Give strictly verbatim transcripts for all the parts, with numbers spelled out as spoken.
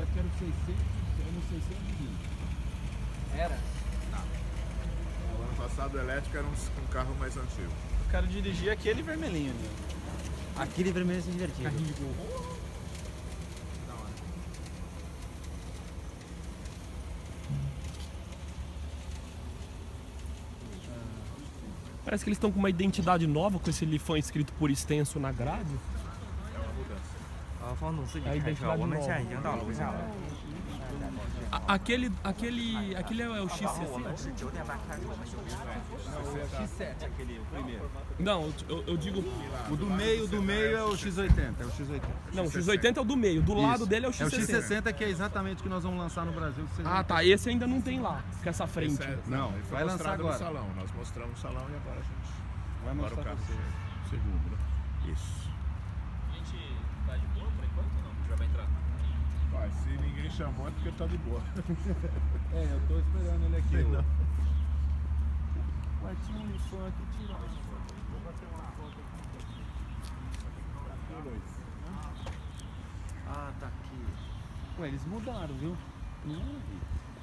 época era o seiscentos, era o seiscentos e vinte. Era? Não. O ano passado o elétrico era um, um carro mais antigo. Eu quero dirigir aquele vermelhinho ali. Aquele vermelho é divertido. Carrinho de gol. Parece que eles estão com uma identidade nova com esse Lifan escrito por extenso na grade. É uma mudança. 呃，方总自己 Aí 开 deixa 车， lá de 我们 novo. 现在已经到楼下了。 A- Aquele, aquele, aquele é o X 然后我 sessenta? 们是九点半开始，我们有约会。 X sete aquele, o primeiro. Não, eu, eu digo. O do meio, do meio é o X oitenta, é o X oitenta. Não, o X oitenta é o do meio, do lado Isso. dele é o É o X X sessenta. sessenta que é exatamente o que nós vamos lançar no Brasil. que vocês Ah, vão- tá. Esse ainda não tem lá, com essa frente. Esse é- Não, ele foi vai lançar mostrado agora. no salão. Nós mostramos no salão e agora a gente. Vai Agora mostrar o carro pra você. segundo, né? Isso. A gente tá de boa por enquanto ou não? Já vai entrar? Vai, se ninguém chamou é porque tá de boa. É, eu tô esperando ele aqui. Sei não. Ué, tinha um Lifan aqui, tira. Ah, tá aqui. Ué, eles mudaram, viu? Não vi.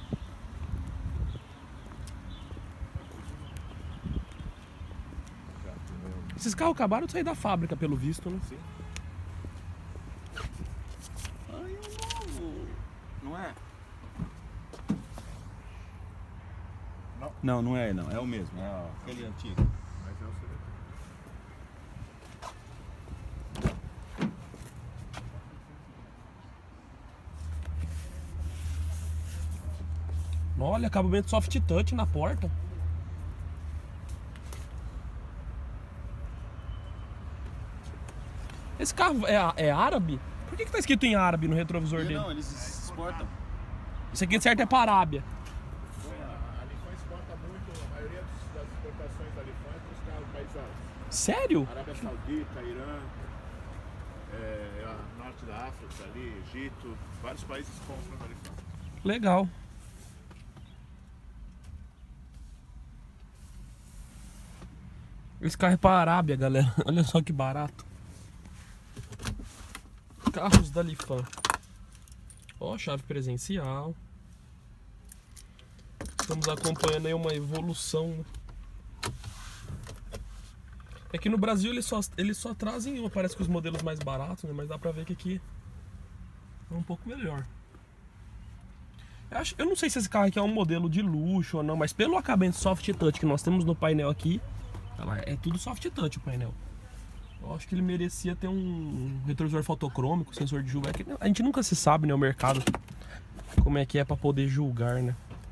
Esses carros acabaram de sair da fábrica, pelo visto, né? Sim. Ai, o novo. Não é? Não. Não, não é não. É o mesmo. É ó, aquele antigo. Mas é o C V T. Olha, acabamento soft touch na porta. Esse carro é, é árabe? Por que, que tá escrito em árabe no retrovisor dele? Não, eles exportam. Isso aqui certo é para a Arábia. A Lifan exporta muito, a maioria dos- das exportações da Lifan é para os carros países árabes. Sério? Arábia Saudita, Irã, é, a norte da África ali, Egito, vários países compram da Lifan. Legal. Esse carro é para a Arábia, galera. Olha só que barato. Carros da Lifan. Ó, chave presencial. Estamos acompanhando aí uma evolução, né? É que no Brasil eles só, eles só trazem, parece que os modelos mais baratos, né? Mas dá pra ver que aqui é um pouco melhor. Eu, acho, eu não sei se esse carro aqui é um modelo de luxo ou não, mas pelo acabamento soft touch que nós temos no painel aqui, ela é tudo soft touch o painel. Eu acho que ele merecia ter um retrovisor fotocrômico, sensor de julgar. A gente nunca se sabe, né, o mercado, como é que é pra poder julgar, né?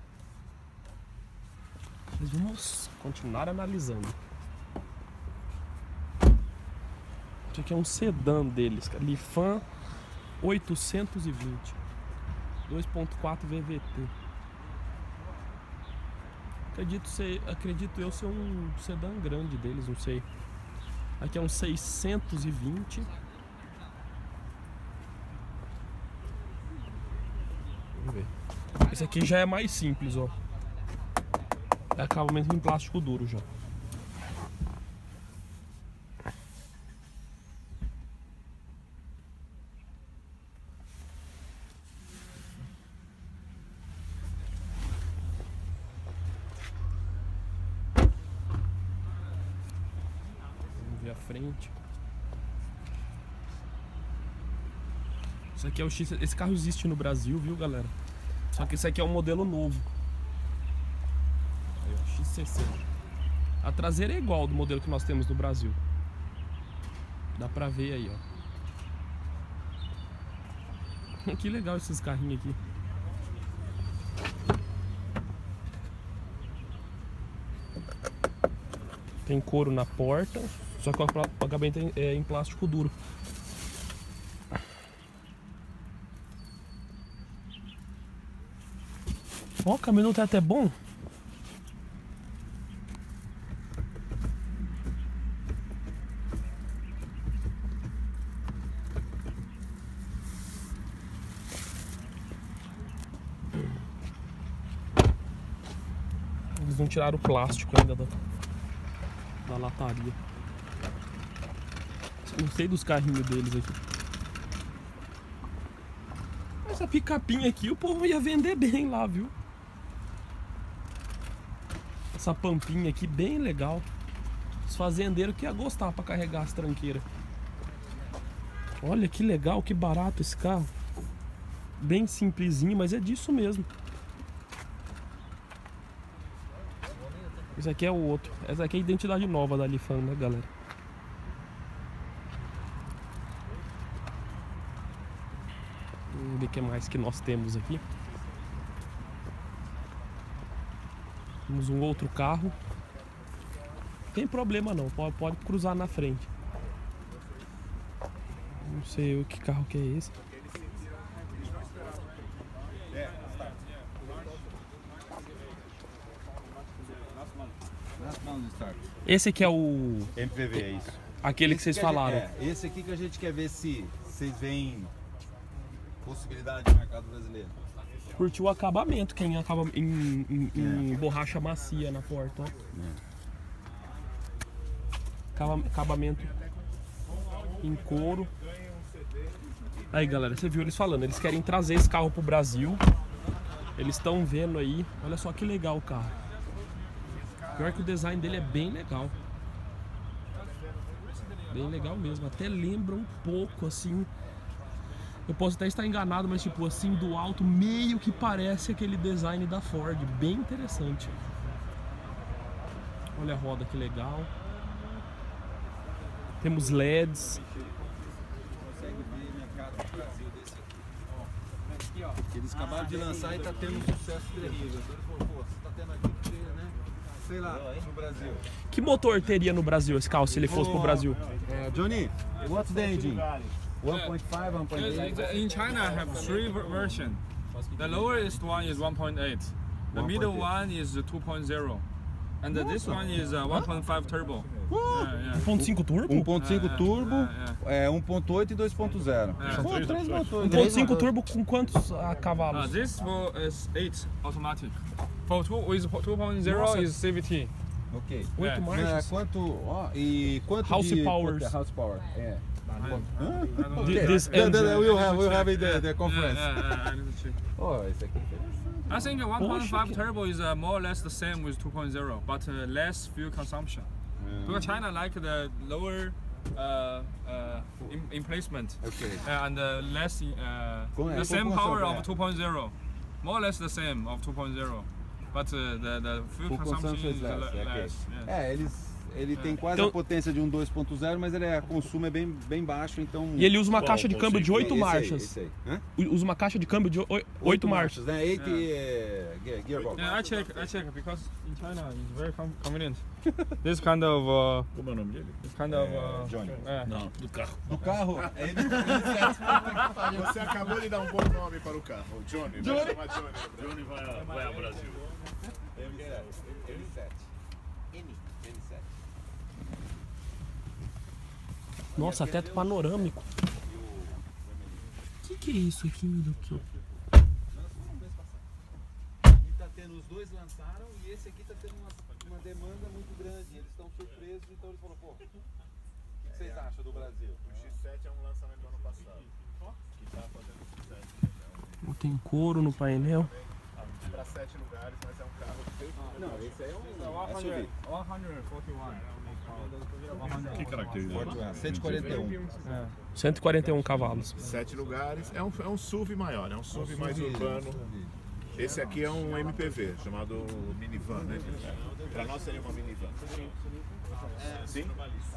Mas vamos continuar analisando. Isso aqui é um sedã deles, cara. Lifan oitocentos e vinte. dois ponto quatro V V T. Acredito, ser, acredito eu ser um sedã grande deles, não sei. Aqui é um seiscentos e vinte. Vamos ver. Esse aqui já é mais simples, ó. É acabamento em plástico duro já. A frente. Isso aqui é o X. Esse carro existe no Brasil, viu, galera? Só que esse aqui é um modelo novo. Aí, ó, X sessenta. A traseira é igual do modelo que nós temos no Brasil. Dá pra ver aí, ó. Que legal esses carrinhos aqui. Tem couro na porta. Só que o acabamento é em plástico duro. Ó, o caminho do teto é bom. Eles não tiraram o plástico ainda da, da lataria. Não sei dos carrinhos deles aqui. Essa picapinha aqui o povo ia vender bem lá, viu? Essa pampinha aqui bem legal. Os fazendeiros que ia gostar pra carregar as tranqueiras. Olha que legal, que barato esse carro. Bem simplesinho, mas é disso mesmo. Esse aqui é o outro. Essa aqui é a identidade nova da Lifan, né, galera? Vamos ver o que mais que nós temos aqui. Temos um outro carro. Não tem problema não, pode, pode cruzar na frente. Não sei o que carro que é esse. Esse aqui é o... M P V, é isso. Aquele que Esse vocês que a gente- falaram. é, esse aqui que a gente quer ver se vocês veem possibilidade de mercado brasileiro. Curtiu o acabamento, quem acaba em, em- em borracha macia na porta, ó. Acaba- Acabamento em couro. Aí, galera, você viu eles falando, eles querem trazer esse carro pro Brasil. Eles estão vendo aí. Olha só que legal o carro. Pior que o design dele é bem legal. Bem legal mesmo. Até lembra um pouco assim. Eu posso até estar enganado, mas tipo assim, do alto meio que parece aquele design da Ford. Bem interessante. Olha a roda que legal. Temos L E Ds. Consegue ver mercado no Brasil desse aqui. Que eles acabaram de lançar e tá tendo um sucesso terrível. Então eles falaram, pô, você tá tendo aqui porque, né? Sei lá, no Brasil. Que motor teria no Brasil esse carro se ele fosse pro Brasil? É, Johnny, what's the engine? one point five, one point eight? In China, I have three ver- versions. The lowest one is one point eight. The middle one is two point oh. And this one is uh, one point five turbo. Yeah, yeah. um ponto cinco turbo? um ponto cinco turbo, é, é, um ponto oito e dois ponto zero. É. São Três três motores. um ponto cinco turbo com quantos ah, Uh, cavalos? this for is eight automatic. For two with two point oh Nossa. is C V T. Ok. Oito É. É, marchas? quanto, ó, e quanto House de powers. poten- House power? É. I Th- This The- the- engine. we'll have, we'll have it the, the conference. Yeah, yeah, yeah, I need to check. Oh, esse aqui é interessante. I think a one point five Poxa, que- turbo is uh, more or less the same with two point oh, but uh, less fuel consumption. Because China like the lower uh, uh, em- emplacement Ok. uh, and uh, less uh, Com- é, the same população, power é. of two point oh, more or less the same of two point oh, but uh, the the fuel Fuel consumption consumption is is le- less, less. ok. yeah. É, eles, ele tem quase Então- a potência de um dois ponto zero, mas ele é, o consumo é bem, bem baixo, então... E ele usa uma caixa de câmbio de oito Esse aí, marchas. esse aí. Hã? Usa uma caixa de câmbio de oi- oito marchas. né? Eight é, gear- gearbox. Yeah, I check, I check because in China it's very com- convenient. This kind of uh, Como é o nome dele? this kind of uh, Johnny. uh, Não, do carro. Do carro. Você acabou de dar um bom nome para o carro. Johnny. Johnny. Vai chamar Johnny. Johnny vai, vai ao Brasil. M sete. M sete. Nossa, teto panorâmico. O que, que é isso aqui, meu Deus do céu? E tá tendo, os dois lançaram e esse aqui tá tendo uma, uma demanda muito grande. Eles estão surpresos, então eles falaram, pô, o que, que vocês acham do Brasil? O X sete é um lançamento do ano passado. Que tá fazendo sucesso. Tem couro no painel. Para sete lugares, mas é um carro feito. Não, esse aí é um S U V. one forty-one. Que característica? cento e quarenta e um. cento e quarenta e um cavalos. Sete lugares. É um, é um S U V maior, é um S U V mais urbano. Esse aqui é um M P V, chamado minivan, né? Para nós seria uma minivan. Sim?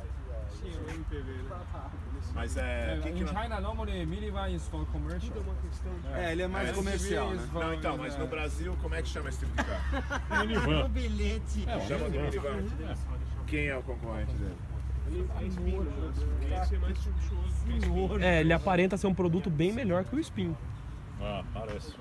Mas é. Uh, que que in nós- China, normally minivan is for commercial. É, ele é mais É, comercial, né? S U V Não, então, mas no Brasil, como é que chama esse tipo de carro? Minivan. Chama de minivan. Quem é o concorrente dele? É, ele aparenta ser um produto bem melhor que o Spin. Ah, parece.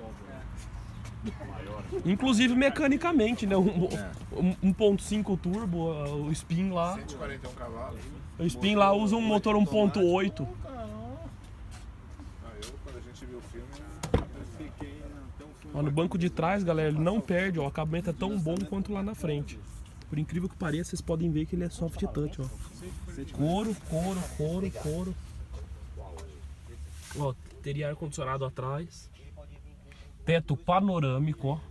Inclusive mecanicamente, né? Um, um, um ponto cinco turbo, o Spin lá. cento e quarenta e um cavalos. O Spin lá usa um motor um ponto oito. Ah, eu, quando a gente viu o filme, fiquei tão Ó, no banco de trás, galera, ele não perde, ó, o acabamento é tão bom quanto lá na frente. Por incrível que pareça, vocês podem ver que ele é soft touch, ó. Couro, couro, couro, couro. Ó, teria ar-condicionado atrás. Teto panorâmico, ó.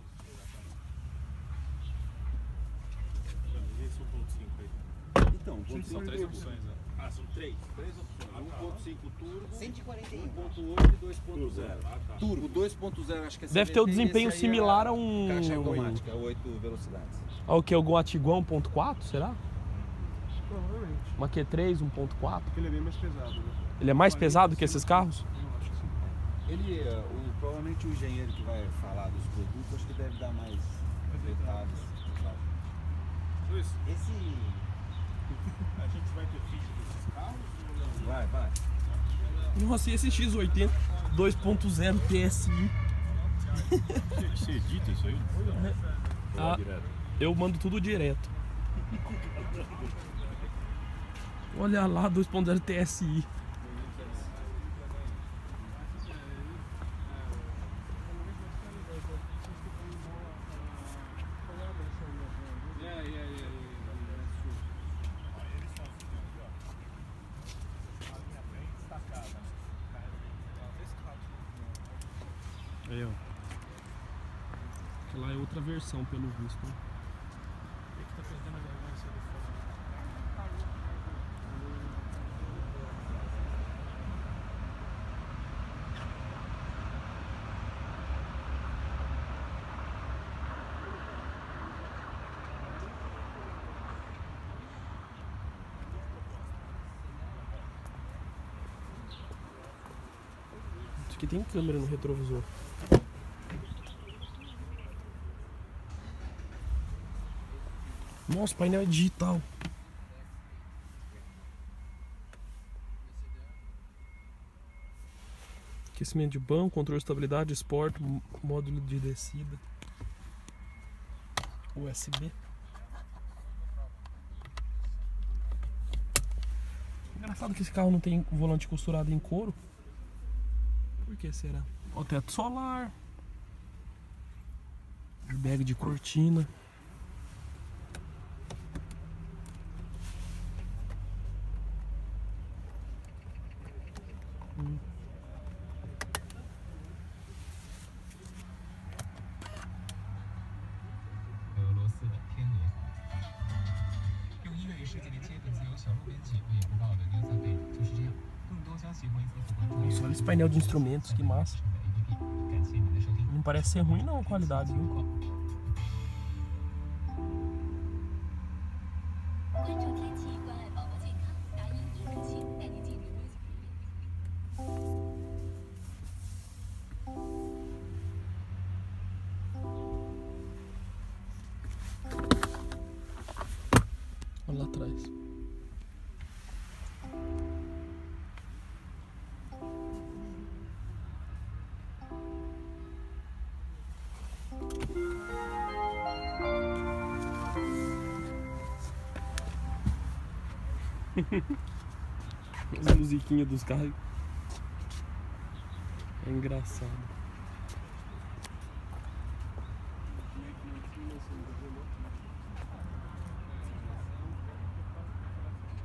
Então, São três opções, né? Ah, são três. Três opções. um ponto cinco turbo, cento e quarenta e um. um ponto oito e dois ponto zero. Ah, tá. O dois ponto zero acho que é Deve ter o C V T, desempenho esse aí similar é a um- caixa automática, oito velocidades. Ó, o que? Algum Atiguan um ponto quatro, será? Provavelmente. Uma Q três um ponto quatro? Porque ele é bem mais pesado, né? Ele é mais pesado que esses carros? Eu acho que sim. Ele, eh, o, provavelmente o engenheiro que vai falar dos produtos, acho que deve dar mais detalhes. Luiz, Esse. A gente vai ter vídeo desses carros ou não? Vai, vai. Nossa, e esse X oitenta dois ponto zero T S I? Você edita isso aí? Ah, eu mando tudo direto. Olha lá, dois ponto zero T S I. yeah, yeah, yeah, yeah, that's true. Aí, ó. Aquela é outra versão, pelo visto. Né? Isso aqui tem câmera no retrovisor. Nossa, o painel é digital. Aquecimento de banco, controle de estabilidade, esporte, módulo de descida. U S B. Engraçado que esse carro não tem volante costurado em couro. Por que será? Ó, teto solar. Airbag de cortina. Hum. Nossa, olha esse painel de instrumentos, que massa. Não parece ser ruim não a qualidade, viu? 关注天气，关爱宝宝健康，答应一颗星带您进入微信。 Olha lá atrás. As musiquinhas dos carros. É engraçado.